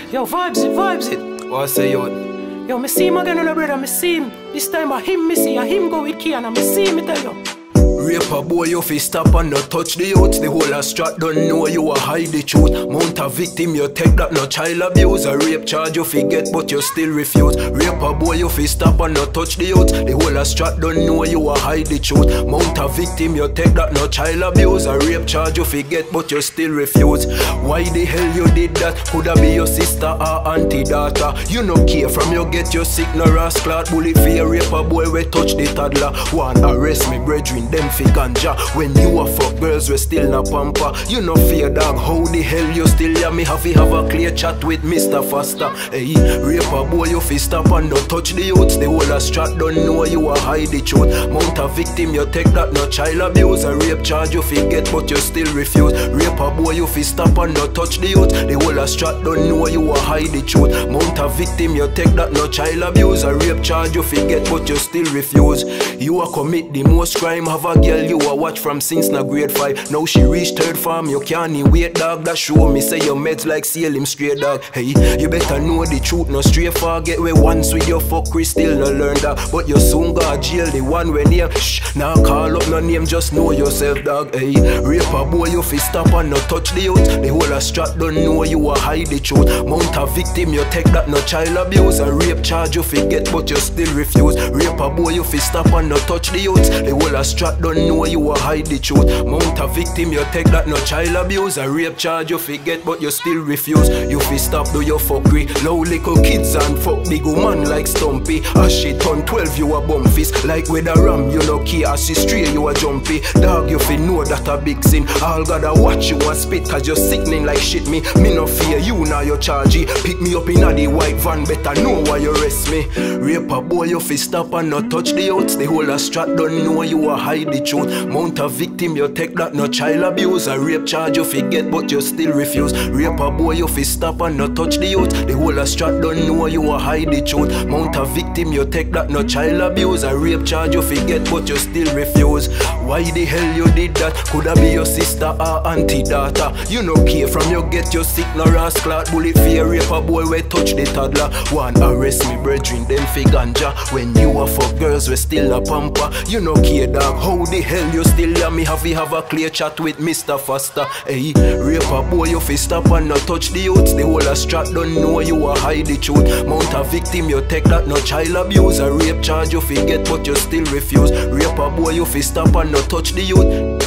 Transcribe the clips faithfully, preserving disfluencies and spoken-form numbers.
Yo, Vybz it, Vybz it. What I say, yo? Yo, me see him again on the brother, me see him. This time I him, me see, I him go with Key and I me see me tell you. Raper boy, you fi stop and not touch the youth. The whole of strat don't know you a hide the truth. Mount a victim, you take that no child abuse. A rape charge you fi get, but you still refuse. Raper boy, you fi stop and not touch the youth. The whole of strat don't know you a hide the truth. Mount a victim, you take that no child abuse. A rape charge you fi get, but you still refuse. Why the hell you did that? Coulda be your sister or auntie daughter. You no care from you get your sick no ras clot. Bullet for your raper boy, we touch the toddler. One arrest me brethren, them fi ganja. When you a fuck girls, we still na pamper. You no fear dog, how the hell you still ya? Me have to have a clear chat with Mister Faster. Hey, raper boy, you fi stop and not touch the youths. The whole of strat don't know you a hide the truth. Mount a victim, you take that no child abuse. A rape charge you fi get, but you still refuse. Raper boy, you fi stop and not touch the youth. The whole of strat don't know you a hide the truth. Mount a victim, you take that no child abuse. A rape charge you fi get, but you still refuse. You a commit the most crime, have a girl you a watch from since na grade five. Now she reached third form, you can't even wait dog. That show me say your meds like sail him straight dog. Hey, you better know the truth, no straight forget where once with your fuckery still no learn that. But you soon got jail, the one when you shh, now call up no name, just know yourself dog. Hey, raper boy you fi stop and not touch the youth. The whole of strat don't know you a hide the truth. Mount a victim, you take that no child abuse. A rape charge you fi get, but you still refuse. Raper boy you fi stop and not touch the youth. The whole of strat don't know you a hide the truth. Mount a victim, you take that no child abuse. A rape charge you fi get, but you still refuse. You fi stop do your fuckery. Low little kids and fuck big man like Stumpy. As she turn twelve you a bum fist. Like with a ram you no care. As she stray you a jumpy. Dog you fi know that a big sin. All gotta watch you and spit cause you're sickening like shit me. Me no fear you now you chargy. Pick me up in a the white van, better know why you arrest me. Raper boy you fi stop and not touch the youths. The whole of strat don't know you a hide the truth. Mount a victim, you take that no child abuse. A rape charge you fi get, but you still refuse. Raper boy you fi stop and not touch the youth. The whole of strat don't know you a hide the truth. Mount a victim, you take that no child abuse. A rape charge you fi get, but you still refuse. Why the hell you did that? Coulda be your sister or auntie daughter. You no care from you get your sick no ras clot. Bullet for your raper boy we touch the toddler. One arrest me brethren, them fi ganja. When you a fuck girls we still a pamper. You no care dog, how the hell you still ya? Me have to have a clear chat with Mister Faster. Hey, raper boy you fi stop and not touch the youths. The whole of strat don't know you a hide the truth. Mount a victim, you take that no child abuse. A rape charge you fi get, but you still refuse. Raper boy you fi stop and not touch the youth.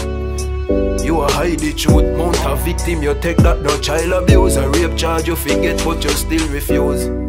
You a hide the truth. Mount a victim, you take that no child abuse. A rape charge you fi get, but you still refuse.